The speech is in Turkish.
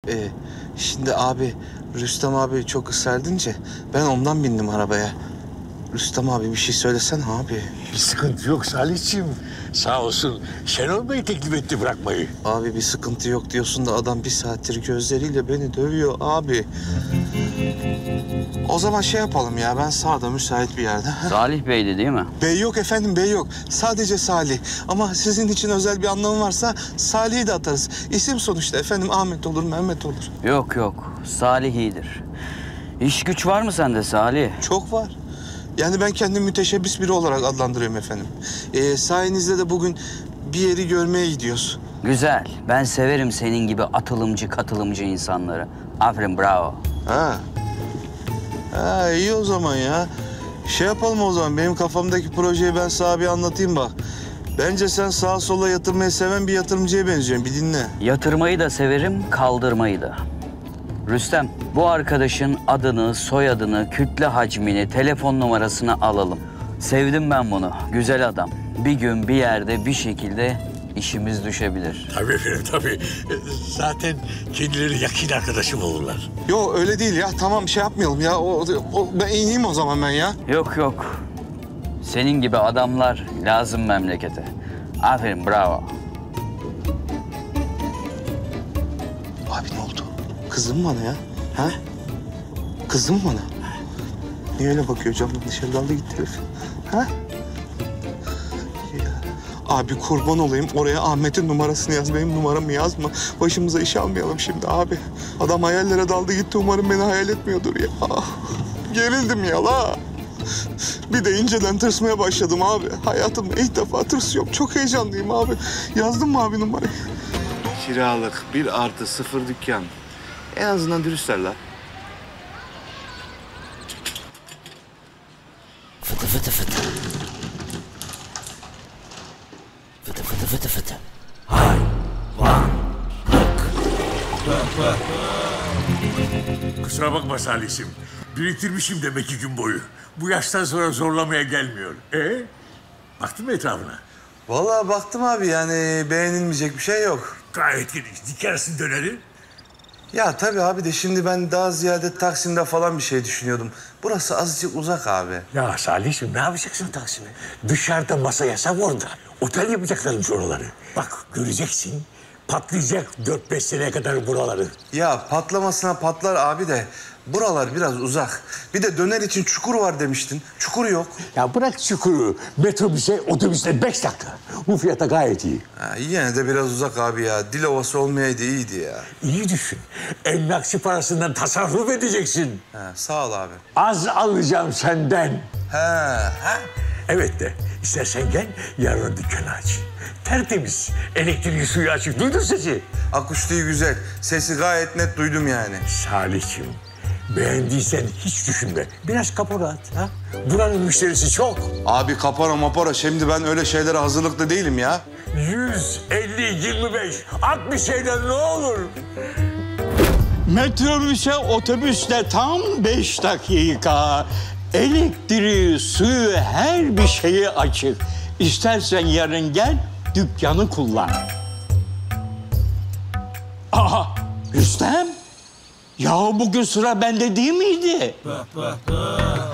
Şimdi abi, Rüstem abi çok ısrar edince ben ondan bindim arabaya. Rüstem abi bir şey söylesen abi. Bir sıkıntı yok Salihciğim. Sağ olsun Şenol Bey teklif etti bırakmayı. Abi bir sıkıntı yok diyorsun da adam bir saattir gözleriyle beni dövüyor abi. O zaman şey yapalım ya, ben sağda müsait bir yerde. Salih Bey'di değil mi? Bey yok efendim, bey yok. Sadece Salih. Ama sizin için özel bir anlamı varsa Salih'i de atarız. İsim sonuçta efendim, Ahmet olur, Mehmet olur. Yok yok, Salih iyidir. İş güç var mı sende Salih? Çok var. Yani ben kendimi müteşebbis biri olarak adlandırıyorum efendim. Sayenizde de bugün bir yeri görmeye gidiyoruz. Güzel. Ben severim senin gibi atılımcı, katılımcı insanları. Aferin, bravo. Ha iyi o zaman ya. Şey yapalım o zaman, benim kafamdaki projeyi ben sana bir anlatayım bak. Bence sen sağa sola yatırmayı seven bir yatırımcıya benziyorsun, bir dinle. Yatırmayı da severim, kaldırmayı da. Rüstem, bu arkadaşın adını, soyadını, kütle hacmini, telefon numarasını alalım. Sevdim ben bunu. Güzel adam. Bir gün bir yerde bir şekilde işimiz düşebilir. Tabii efendim tabii. Zaten kendileri yakın arkadaşım olurlar. Yo öyle değil ya, tamam şey yapmayalım ya. Ben ineyim o zaman ben ya. Yok yok. Senin gibi adamlar lazım memlekete. Aferin, bravo. Abi ne oldu? Kızın mı bana ya? Ha? Kızın mı bana? Niye öyle bakıyor camdan dışarı daldı gitti herif? Ha? Ya. Abi kurban olayım, oraya Ahmet'in numarasını yaz, benim numaramı yazma. Başımıza iş almayalım şimdi abi. Adam hayallere daldı gitti, umarım beni hayal etmiyordur ya. Ah, gerildim ya la. Bir de inceden tırsmaya başladım abi. Hayatımda ilk defa tırsıyorum. Çok heyecanlıyım abi. Yazdın mı abi numarayı? Kiralık 1+0 dükkan. En azından dürüstler la. Fıtı fıtı fıtı. Fıtı fıtı fıtı fıtı. Kusura bakma Salihciğim. Biriktirmişim demek ki gün boyu. Bu yaştan sonra zorlamaya gelmiyor. Baktın mı etrafına? Vallahi baktım abi, yani beğenilmeyecek bir şey yok. Gayet geniş. Dikersin döneri. Ya tabii abi de şimdi ben daha ziyade Taksim'de falan bir şey düşünüyordum. Burası azıcık uzak abi. Ya Salihciğim ne yapacaksın Taksim'e? Dışarıda masa yasak orada. Otel yapacaklarmış oraları. Bak göreceksin. Patlayacak 4-5 seneye kadar buraları. Ya patlamasına patlar abi de buralar biraz uzak. Bir de döner için çukur var demiştin. Çukur yok. Ya bırak çukuru. Metrobüse, otobüste 5 dakika. Bu fiyata gayet iyi. Ha, yine de biraz uzak abi ya. Dil ovası olmayaydı iyiydi ya. İyi düşün. Emlakçı parasından tasarruf edeceksin. Ha, sağ ol abi. Az alacağım senden. Ha. Evet de istersen gel yarın dükkanı aç. Tertemiz. Elektriği suyu açık. Duydun sesi. Akustiği güzel. Sesi gayet net duydum yani. Salihciğim, beğendiysen hiç düşünme. Biraz kapora at. Ha? Buranın müşterisi çok. Abi kapora mapora, şimdi ben öyle şeylere hazırlıklı değilim ya. 150, 25, 60 şeyden ne olur? Metrobüse, otobüste tam 5 dakika. Elektriği, suyu, her bir şeyi açık. İstersen yarın gel, dükkanı kullan. Aha, Rüstem. Ya bugün sıra bende değil miydi?